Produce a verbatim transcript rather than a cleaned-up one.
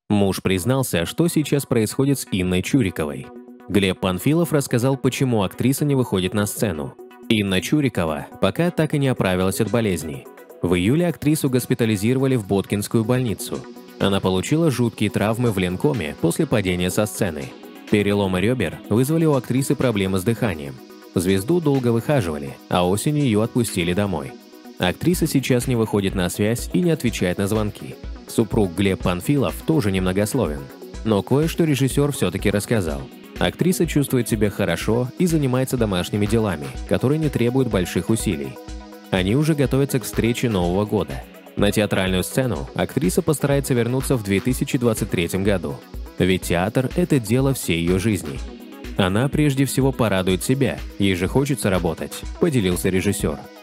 Муж признался, что сейчас происходит с Инной Чуриковой. Глеб Панфилов рассказал, почему актриса не выходит на сцену. Инна Чурикова пока так и не оправилась от болезни. В июле актрису госпитализировали в Боткинскую больницу. Она получила жуткие травмы в ленкоме после падения со сцены. Переломы ребер вызвали у актрисы проблемы с дыханием. Звезду долго выхаживали, а осенью ее отпустили домой. Актриса сейчас не выходит на связь и не отвечает на звонки. Супруг Глеб Панфилов тоже немногословен. Но кое-что режиссер все-таки рассказал. Актриса чувствует себя хорошо и занимается домашними делами, которые не требуют больших усилий. Они уже готовятся к встрече Нового года. На театральную сцену актриса постарается вернуться в две тысячи двадцать третьем году. Ведь театр – это дело всей ее жизни. Она прежде всего порадует себя, ей же хочется работать, поделился режиссер.